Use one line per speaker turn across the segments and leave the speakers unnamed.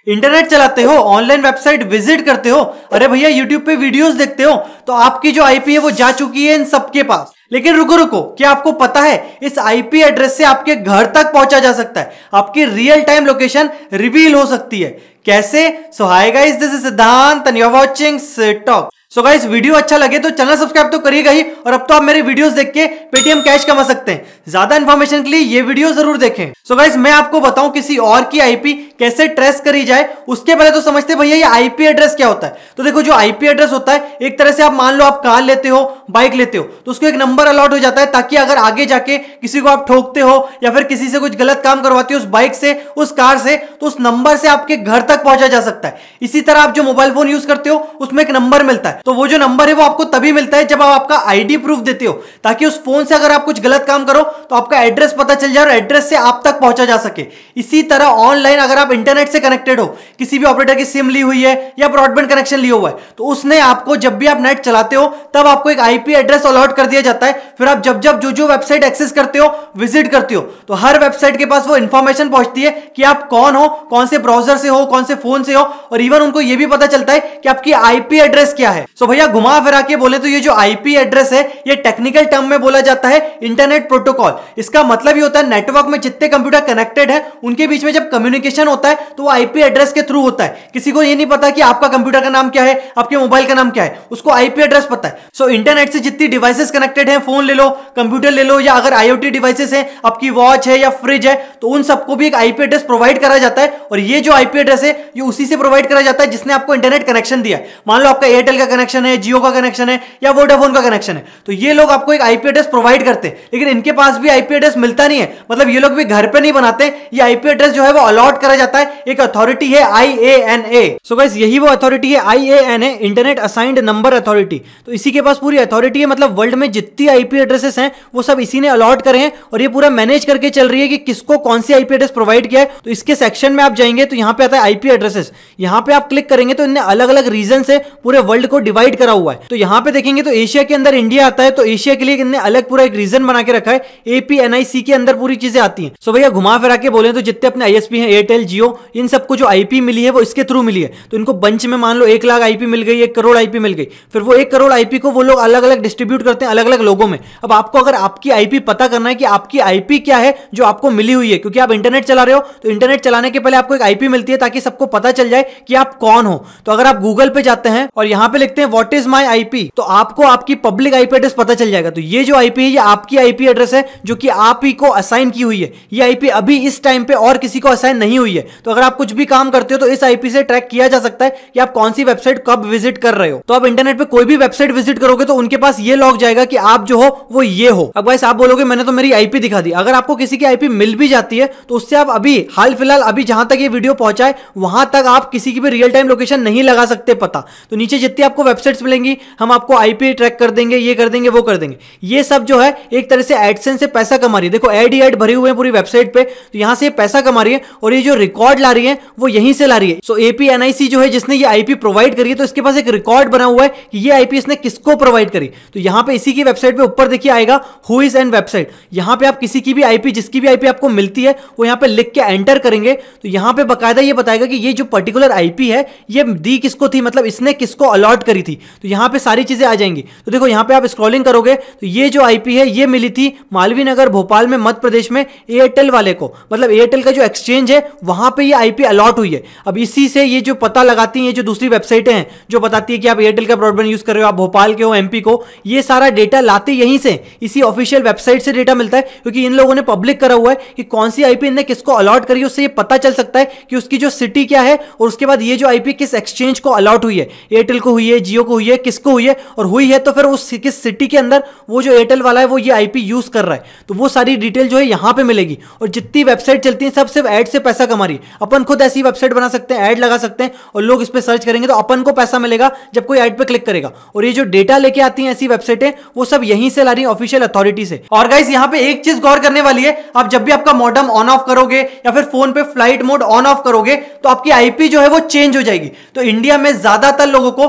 Internet चलाते हो, online website visit करते हो, अरे भैया यूट्यूब पे वीडियोस देखते हो, तो आपकी जो आईपी है वो जा चुकी है इन सबके पास। लेकिन रुको रुको, क्या आपको पता है इस आईपी एड्रेस से आपके घर तक पहुंचा जा सकता है, आपकी रियल टाइम लोकेशन रिवील हो सकती है। कैसे? So hi guys, this is Siddhant and you are watching SidTalk। So guys, video अच्छा लगे तो चैनल सब्सक्राइब तो करिएगा ही, और अब तो आप मेरे वीडियोस देख के पेटीएम कैश कमा सकते हैं। ज्यादा इंफॉर्मेशन के लिए ये वीडियो जरूर देखें। सो गाइस, मैं आपको बताऊं किसी और की आईपी कैसे ट्रेस करी जाए, उसके पहले तो समझते भैया ये आईपी एड्रेस क्या होता है। तो देखो, जो आईपी एड्रेस होता है, एक तरह से आप मान लो आप कार लेते हो, बाइक लेते हो, तो उसको एक नंबर अलॉट हो जाता है, ताकि अगर आगे जाके किसी को आप ठोकते हो या फिर किसी से कुछ गलत काम करवाते हो उस बाइक से, उस कार से, तो उस नंबर से आपके घर तक पहुंचा जा सकता है। इसी तरह आप जो मोबाइल फोन यूज करते हो उसमें एक नंबर मिलता है, तो वो जो नंबर है वो आपको तभी मिलता है जब आप आपका आईडी प्रूफ देते हो, ताकि उस फोन से अगर आप कुछ गलत काम करो तो आपका एड्रेस पता चल जाए और एड्रेस से आप तक पहुंचा जा सके। इसी तरह ऑनलाइन अगर आप इंटरनेट से कनेक्टेड हो, किसी भी ऑपरेटर की सिम ली हुई है या ब्रॉडबैंड कनेक्शन लिया हुआ है, तो उसने आपको जब भी आप नेट चलाते हो तब आपको एक आईपी एड्रेस अलॉट कर दिया जाता है। फिर आप जब जब जो वेबसाइट एक्सेस करते हो, विजिट करते हो, तो हर वेबसाइट के पास वो इंफॉर्मेशन पहुंचती है कि आप कौन हो, कौन से ब्राउजर से हो, कौन से फोन से हो, और इवन उनको ये भी पता चलता है कि आपकी आईपी एड्रेस क्या है। सो भैया घुमा फिरा के बोले तो ये जो आईपी एड्रेस है, ये टेक्निकल टर्म में बोला जाता है इंटरनेट प्रोटोकॉल। इसका मतलब ये होता है नेटवर्क में जितने कंप्यूटर कनेक्टेड है उनके बीच में जब कम्युनिकेशन होता है तो वो आईपी एड्रेस के थ्रू होता है। किसी को ये नहीं पता कि आपका कंप्यूटर का नाम क्या है, आपके मोबाइल का नाम क्या है, उसको आईपी एड्रेस पता है। सो इंटरनेट से जितनी डिवाइसेस कनेक्टेड है, फोन ले लो, कंप्यूटर ले लो, या अगर आईओटी डिवाइसेस है, आपकी वॉच है या फ्रिज है, तो उन सबको भी एक आईपी एड्रेस प्रोवाइड करा जाता है। और ये जो आईपी एड्रेस है ये उसी से प्रोवाइड करा जाता है जिसने आपको इंटरनेट कनेक्शन दिया है। मान लो आपका एयरटेल का कनेक्शन है, जियो का कनेक्शन है या वोडाफोन का कनेक्शन है, तो ये लोग आपको एक आईपी एड्रेस प्रोवाइड करते हैं। लेकिन इनके पास भी आईपी एड्रेस मिलता नहीं है, मतलब ये लोग भी घर पे नहीं बनाते। ये आईपी एड्रेस जो है वो अलॉट करा जाता है, एक अथॉरिटी है IANA। सो गाइस, यही वो अथॉरिटी है IANA, internet assigned number authority. तो इसी के पास पूरी अथॉरिटी है, मतलब वर्ल्ड में जितनी आईपी एड्रेसेस हैं वो सब इसी ने अलॉट करे हैं, और ये पूरा मैनेज करके चल रही है कि किसको कौन सी आईपी एड्रेस प्रोवाइड किया है। तो इसके सेक्शन में आप जाएंगे तो यहाँ पे आता है आईपी एड्रेसेस। यहाँ पे आप क्लिक करेंगे तो इनने अलग अलग रीजन से पूरे वर्ल्ड को डिवाइड करा हुआ है। तो यहाँ पे देखेंगे तो एशिया के अंदर इंडिया आता है, तो एशिया के लिए इनने अलग पूरा एक रीजन बना के रखा है, APNIC के अंदर पूरी चीजें आती हैं। सो भैया घुमा फिरा के बोले तो जितने अपने आईएसपी हैं, एयरटेल, जियो, इन सबको जो आईपी मिली है वो इसके थ्रू मिली है। तो इनको बंच में मान लो 1 लाख आईपी मिल गई, 1 करोड़ आईपी मिल गई, फिर वो 1 करोड़ आईपी को वो लोग अलग अलग डिस्ट्रीब्यूट करते हैं अलग अलग लोगों में। अब आपको अगर आपकी आईपी पता करना है कि आपकी आईपी क्या है जो आपको मिली हुई है, क्योंकि आप इंटरनेट चला रहे हो, तो इंटरनेट चलाने के पहले आपको एक आईपी मिलती है ताकि सबको पता चल जाए कि आप कौन हो। तो अगर आप गूगल पे जाते हैं और यहां पे लिखते हैं व्हाट इज माय आईपी, तो आपको आपकी पब्लिक आईपी एड्रेस पता चल जाएगा। तो ये जो आईपी है ये आपकी आईपी एड्रेस है जो कि आप ही को असाइन की हुई है। ये आईपी अभी इस टाइम पे और किसी को असाइन नहीं हुई है। तो अगर आप कुछ भी काम करते हो तो इस आईपी से ट्रैक किया जा सकता है कि आप कौन सी वेबसाइट कब विजिट कर रहे हो। तो आप इंटरनेट पे कोई भी वेबसाइट विजिट करोगे तो उनके पास ये लॉग जाएगा कि आप जो हो वो ये हो। अब गाइस आप बोलोगे मैंने तो मेरी आईपी दिखा दी। अगर आपको किसी की आईपी मिल भी जाती है तो उससे आप अभी हाल फिलहाल अभी जहां तक ये वीडियो पहुंचा है वहां तक आप किसी की भी रियल टाइम लोकेशन नहीं लगा सकते पता। तो नीचे जितनी आपको वेबसाइट्स मिलेंगी हम आपको आईपी ट्रैक कर देंगे, ये कर देंगे, वो कर देंगे। ये सब जो है एक तरह से एडसेंस से पैसा कमा रही है। देखो एड भरे हुए हैं पूरी वेबसाइट पे, तो यहां से पैसा कमा रही है, और ये जो रिकॉर्ड ला रही है वो यहीं से ला रही है। सो APNIC जो है जिसने ये आईपी प्रोवाइड करी है, तो इसके पास एक रिकॉर्ड बना हुआ है कि ये आईपी इसने किसको प्रोवाइड करी। तो यहां पे इसी की वेबसाइट पे ऊपर देखिए आएगा हु इज एन वेबसाइट। यहां पे आप किसी की भी आईपी, जिसकी भी आईपी आपको मिलती है वो यहां पे लिख के एंटर करेंगे तो यहां पे बकायदा ये बताएगा कि ये जो पर्टिकुलर आईपी है ये दी किसको थी, मतलब इसने किसको अलॉट करी थी। तो यहां पे सारी चीजें आ जाएंगी। तो देखो यहां पे आप स्क्रॉलिंग करोगे तो ये जो आईपी है ये मिली थी मालवीय नगर भोपाल में मध्य प्रदेश में एयरटेल वाले को, मतलब एयरटेल का जो एक्सचेंज है वहां पे ये आईपी अलॉट हुई है। अब इसी से ये जो पता लगाती हैं जो दूसरी वेबसाइटें हैं जो बताती है कि आप एयरटेल का ब्रॉडबैंड यूज कर रहे हो, आप भोपाल के हो, MP को, ये सारा डेटा लाते यहीं से, इसी ऑफिशियल वेबसाइट से डेटा मिलता है, क्योंकि इन लोगों ने पब्लिक करा हुआ है कि कौन सी आईपी इनने किसको अलॉट करी है। उससे ये पता चल सकता है कि उसकी जो सिटी क्या है, और उसके बाद ये जो आईपी किस एक्सचेंज को अलॉट हुई है, एयरटेल को हुई है, जियो को हुई है, किसको हुई है, और हुई है तो फिर उस किस सिटी के अंदर वो जो एयरटेल वाला है वो ये आईपी यूज कर रहा है। तो वो सारी डिटेल जो है यहां पे मिलेगी। और जितनी वेबसाइट चलती है सब सिर्फ ऐड से पैसा कमा रही है। अपन खुद ऐसी वेबसाइट बना सकते हैं, ऐड लगा सकते हैं, और लोग इस पे सर्च करेंगे तो अपन को पैसा मिलेगा जब कोई ऐड पे क्लिक करेगा। और ये जो डेटा लेके आती हैं ऐसी वेबसाइटें वो सब यहीं से ला रही है ऑफिशियल अथॉरिटी से। और गाइस यहाँ पे एक चीज गौर करने वाली है, आप जब भी आपका मॉडेम ऑन ऑफ करोगे या फिर फोन पे फ्लाइट मोड ऑन ऑफ करोगे तो आपकी आईपी जो है वो चेंज हो जाएगी। तो इंडिया में ज्यादातर लोगों को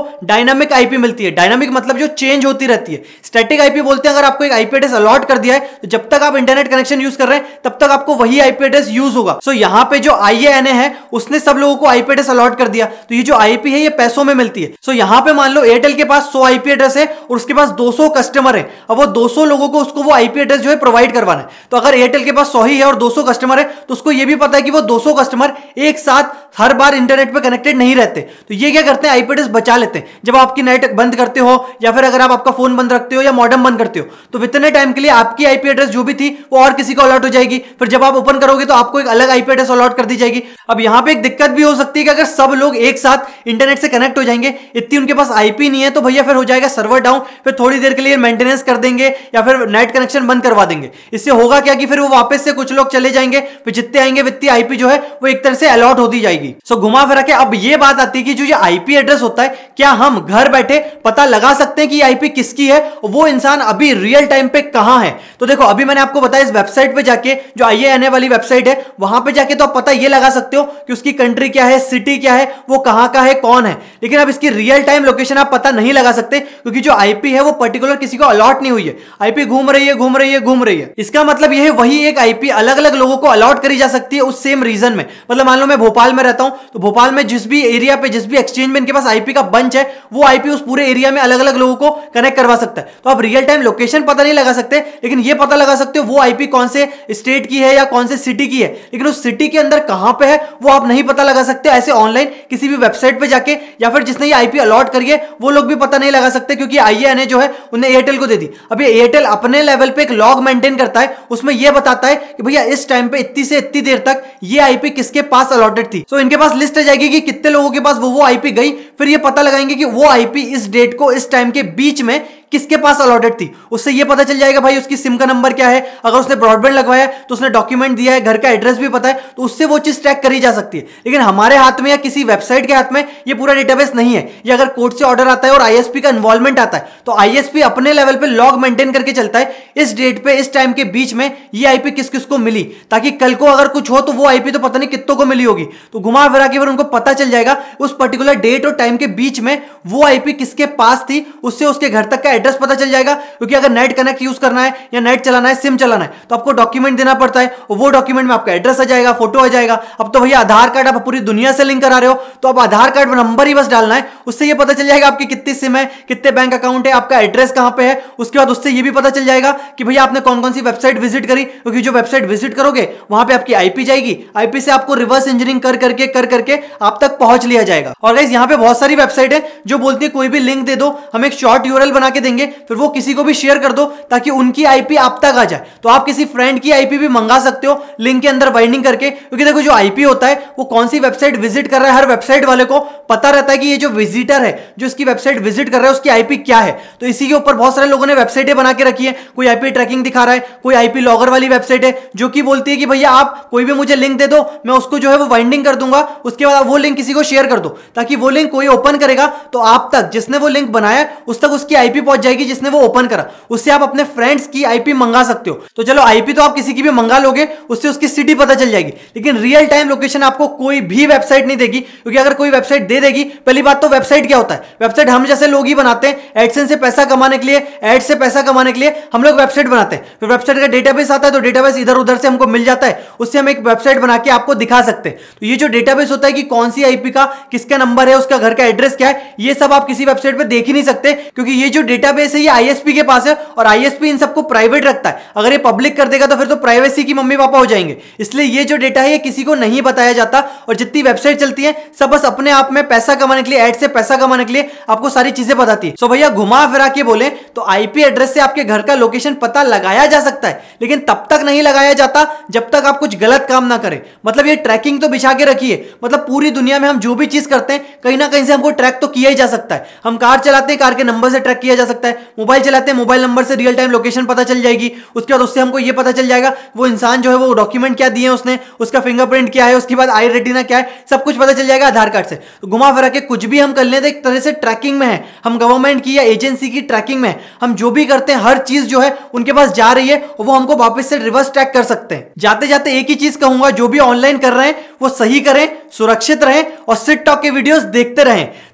डायनामिक आईपी मिलती है। डायनामिक मतलब जो चेंज होती रहती है। स्टैटिक आईपी बोलते हैं अगर आपको एक आईपी एड्रेस अलॉट कर दिया है तो जब तक आप इंटरनेट कनेक्शन यूज कर रहे हैं तब तक आपको वही आईपी एड्रेस यूज होगा। सो यहाँ पे जो IANA है उसने सब लोगों को आईपी एड्रेस अलॉट कर दिया, तो ये जो आईपी है ये पैसों में मिलती है। सो यहाँ पे मान लो एयरटेल के पास 100 आईपी एड्रेस है और उसके पास 200 कस्टमर है। अब वो 200 लोगों को उसको वो आईपी एड्रेस जो है प्रोवाइड करवाना है। तो अगर एयरटेल के पास 100 ही है और 200 कस्टमर है तो उसको ये भी पता है कि वो 200 कस्टमर एक साथ हर बार इंटरनेट पे कनेक्टेड नहीं रहते। तो ये क्या करते हैं, आईपी एड्रेस बचा लेते हैं। जब आपकी नेट बंद करते हो या फिर अगर आप आपका फोन बंद रखते हो या मॉडेम बंद करते हो तो इतने टाइम के लिए आपकी आईपी एड्रेस जो भी थी वो और किसी को अलॉट हो जाएगी। फिर जब आप ओपन करोगे तो आपको एक अलग आईपी एड्रेस अलॉट कर दी जाएगी। अब यहां पे एक दिक्कत भी हो सकती है कि अगर सब लोग एक साथ इंटरनेट से कनेक्ट हो जाएंगे, इतनी उनके पास आईपी नहीं है, तो भैया फिर हो जाएगा सर्वर डाउन। फिर थोड़ी देर के लिए मेंटेनेंस कर देंगे या फिर नेट कनेक्शन बंद करवा देंगे। इससे होगा क्या कि फिर वो वापस से कुछ लोग चले जाएंगे, फिर जितने आएंगे वित्तीय आईपी जो है वो एक तरह से अलॉट होती जाएगी। सो घुमा फिरा के अब ये बात आती है कि जो ये आईपी एड्रेस होता है, क्या हम घर बैठे पता लगा सकते हैं कि आईपी किसकी है, वो इंसान अभी रियल टाइम पे कहां है? तो देखो अभी मैंने आपको बताया इस वेबसाइट पे जाके, जो IANA वाली वेबसाइट है, वहां पे जाके तो आप पता ये लगा सकते हो कि उसकी कंट्री क्या है, सिटी क्या है, वो कहां का है, कौन है। लेकिन अब इसकी रियल टाइम लोकेशन आप पता नहीं लगा सकते क्योंकि जो आईपी है वो पर्टिकुलर किसी को अलॉट नहीं हुई है। आईपी घूम रही है घूम रही है घूम रही है। इसका मतलब यह है वही एक आईपी अलग अलग लोगों को अलॉट करी जा सकती है उस सेम रीजन में। मतलब मान लो मैं भोपाल में रहता हूं तो भोपाल में जिस भी एरिया पे जिस भी एक्सचेंज में इनके पास आईपी का बंच है वो आईपी उस पूरे एरिया में अलग अलग लोगों को कनेक्ट करवा सकता है। तो आप रियल टाइम लोकेशन पता नहीं लगा सकते, लेकिन ये पता लगा सकते हो वो आईपी कौन से स्टेट की है या कौन से सिटी की है। लेकिन उस सिटी के अंदर कहां पे है वो आप नहीं पता लगा सकते ऐसे ऑनलाइन किसी भी वेबसाइट पे जाके, या फिर जिसने ये आईपी अलॉट करी है वो लोग भी पता नहीं लगा सकते क्योंकि IANA जो है उन्हें एयरटेल को दे दी। अब ये एयरटेल अपने लेवल पे एक लॉग मेंटेन करता है, उसमें यह बताता है कि भैया इस टाइम पे इतनी से इतनी देर तक ये आईपी किसके पास अलॉटेड थी। सो इनके पास लिस्ट आ जाएगी कि कितने लोगों के पास वो आईपी गई। फिर ये पता लगाएंगे कि वो आईपी इस डेट को इस टाइम के बीच में किसके पास अलॉटेड थी। उससे ये पता चल जाएगा भाई उसकी सिम का नंबर क्या है, अगर उसने ब्रॉडबैंड लगवाया तो उसने डॉक्यूमेंट दिया है, घर का एड्रेस भी पता है, तो उससे वो चीज ट्रैक करी जा सकती है। लेकिन हमारे हाथ में या किसी वेबसाइट के हाथ में ये पूरा डेटाबेस नहीं है। ये अगर कोर्ट से ऑर्डर आता है और आईएसपी का इन्वॉल्वमेंट आता है तो आईएसपी अपने लेवल पे लॉग मेंटेन करके चलता है इस डेट पे इस टाइम के बीच में ये आईपी किस किस को मिली, ताकि कल को अगर कुछ हो तो वो आईपी तो पता नहीं कितनों को मिली होगी। तो घुमा फिरा के फिर उनको पता चल जाएगा उस पर्टिकुलर डेट और टाइम के बीच में वो आईपी किसके पास थी, उससे उसके घर तक का एड्रेस पता चल जाएगा। क्योंकि अगर नेट कनेक्ट यूज करना है या नेट चलाना है, सिम चलाना है, तो आपको डॉक्यूमेंट देना पड़ता है और वो डॉक्यूमेंट में आपका एड्रेस आ जाएगा, फोटो आ जाएगा। अब तो भैया आधार कार्ड आप पूरी दुनिया से लिंक करा रहे हो तो अब आधार कार्ड नंबर ही बस डालना है, उससे ये पता चल जाएगा आपकी कितनी सिम है, कितने बैंक अकाउंट है, आपका एड्रेस कहां पे है। उसके बाद उससे ये भी पता चल जाएगा कि भैया आपने कौन कौन सी वेबसाइट विजिट करी, क्योंकि जो वेबसाइट विजिट करोगे वहां पे आपकी आईपी जाएगी, आईपी से आपको रिवर्स इंजीनियरिंग कर करके आप तक पहुंच लिया जाएगा। और गाइस यहाँ पे बहुत सारी वेबसाइट है जो बोलती है कोई भी लिंक दे दो, हम एक शॉर्ट यूआरएल बना के देंगे, फिर वो किसी को भी शेयर कर दो ताकि उनकी आईपी आप तक आ जाए। तो आप किसी फ्रेंड की आईपी भी मंगा सकते हो लिंक के अंदर बाइंडिंग करके, क्योंकि देखो जो आईपी होता है वो कौन सी वेबसाइट विजिट कर रहा है, हर वेबसाइट वाले को पता रहता है कि ये जो विजिटर है जो इसकी वेबसाइट विजिट कर रहा है उसकी आईपी क्या है। तो इसी के ऊपर बहुत सारे लोगों ने वेबसाइटें बना के रखी है। कोई आईपी ट्रैकिंग दिखा रहा है, कोई आईपी लॉगर वाली वेबसाइट है जो कि बोलती है कि भैया आप कोई भी मुझे लिंक दे दो, मैं उसको जो है वो बाइंडिंग कर दूंगा, उसके बाद वो लिंक किसी को शेयर कर दो, ताकि वो लिंक कोई ओपन करेगा तो आप तक जिसने वो लिंक बनाया उस तक उसकी आईपी पहुंच जाएगी जिसने वो ओपन करा। उससे आप अपने फ्रेंड्स की आईपी मंगा सकते हो। तो चलो आईपी तो आप किसी की भी मंगा लोगे, उससे उसकी सिटी पता चल जाएगी, लेकिन रियल टाइम लोकेशन आपको कोई भी वेबसाइट नहीं देगी। क्योंकि अगर कोई वेबसाइट दे देगी, पहली बात तो वेबसाइट क्या होता है, वेबसाइट हम जैसे लोग ही बनाते हैं एडसेंस से पैसा कमाने के लिए, एड से पैसा कमाने के लिए हम लोग वेबसाइट बनाते हैं। फिर वेबसाइट का डेटाबेस आता है तो डेटाबेस इधर उधर से हमको मिल जाता है, उससे हम एक वेबसाइट बना के आपको दिखा सकते हैं। तो ये जो डेटाबेस होता है कि कौन सी आईपी का किसका नंबर है, उसका घर का एड्रेस क्या है, ये सब आप किसी वेबसाइट पे देख ही नहीं सकते, क्योंकि ये जो डेटाबेस है ये आईएसपी के पास है और आईएसपी इन सबको प्राइवेट रखता है। अगर ये पब्लिक कर देगा तो फिर तो प्राइवेसी की मम्मी पापा हो जाएंगे। इसलिए ये जो डेटा है ये किसी को नहीं बताया जाता, और जितनी वेबसाइट चलती है सब बस अपने आप में पैसा कमाने के लिए, एड से पैसा कमाने के लिए आपको सारी चीजें बताती है। सो भैया घुमा फिरा के बोले तो आईपी एड्रेस से आपके घर का लोकेशन पता लगाया जा सकता है, लेकिन तब तक नहीं लगाया जाता जब तक आप कुछ गलत काम ना करें। मतलब ये ट्रैकिंग तो बिछा के रखिए, मतलब पूरी दुनिया में हम जो भी चीज करते हैं कहीं ना कहीं से हमको ट्रैक तो किया ही जा सकता है। हम कार चलाते हैं, कार के नंबर से ट्रैक किया जा सकता है, मोबाइल चलाते हैं, मोबाइल नंबर से रियल टाइम लोकेशन पता चल जाएगी। उसके बाद उससे हमको ये पता चल जाएगा वो इंसान जो है वो डॉक्यूमेंट क्या दिए उसने, उसका फिंगरप्रिंट क्या है, उसके बाद आई रेटिना क्या है, सब कुछ पता चल जाएगा आधार कार्ड से। तो घुमा फिरा के कुछ भी हम कर लेते एक तरह से ट्रैकिंग में है, हम गवर्नमेंट की या एजेंसी की ट्रैकिंग में है। हम जो भी करते हैं हर चीज जो है उनके पास जा रही है और वो हमको वापस से रिवर्स ट्रैक कर सकते हैं। जाते जाते एक ही चीज कहूंगा, जो भी ऑनलाइन कर रहे हैं वो सही करें, सुरक्षित रहें और सिट टॉक के वीडियोस देखते रहें।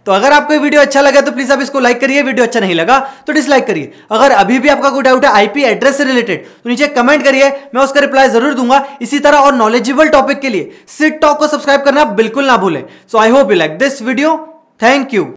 तो अगर आपको वीडियो अच्छा लगा तो प्लीज आप इसको लाइक करिए, वीडियो अच्छा नहीं लगा तो डिसलाइक करिए। अगर अभी भी आपका कोई डाउट है आईपी एड्रेस से रिलेटेड तो नीचे कमेंट करिए, मैं उसका रिप्लाई जरूर दूंगा। इसी तरह और नॉलेजेबल टॉपिक के लिए सिड टॉक को सब्सक्राइब करना बिल्कुल ना भूलें। So I hope you like this video. Thank you.